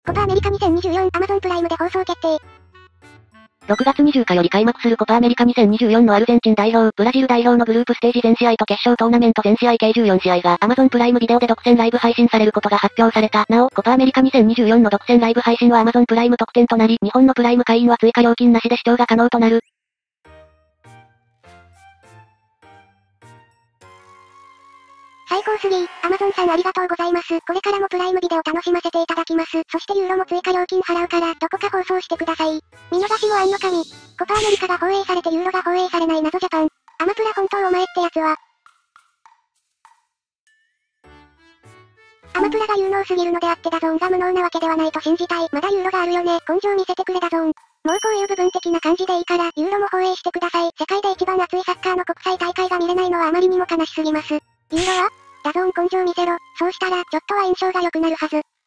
コパアメリカ2024 Amazon プライムで放送決定。 6月20日より開幕するコパアメリカ2024のアルゼンチン代表、ブラジル代表のグループステージ全試合と決勝トーナメント全試合計14試合が Amazon プライムビデオで独占ライブ配信されることが発表された。なお、コパアメリカ2024の独占ライブ配信は Amazon プライム特典となり、日本のプライム会員は追加料金なしで視聴が可能となる。 最高3、Amazon さんありがとうございます。これからもプライムビデオ楽しませていただきます。そしてユーロも追加料金払うから、どこか放送してください。見逃しもあんのかみ。コパアメリカが放映されてユーロが放映されない謎ジャパン。アマプラ本当お前ってやつは。アマプラが有能すぎるのであってダゾーンが無能なわけではないと信じたい。まだユーロがあるよね。根性見せてくれダゾーン。もうこういう部分的な感じでいいから、ユーロも放映してください。世界で一番熱いサッカーの国際大会が見れないのはあまりにも悲しすぎます。ユーロはダゾーン根性見せろ。そうしたら、ちょっとは印象が良くなるはず。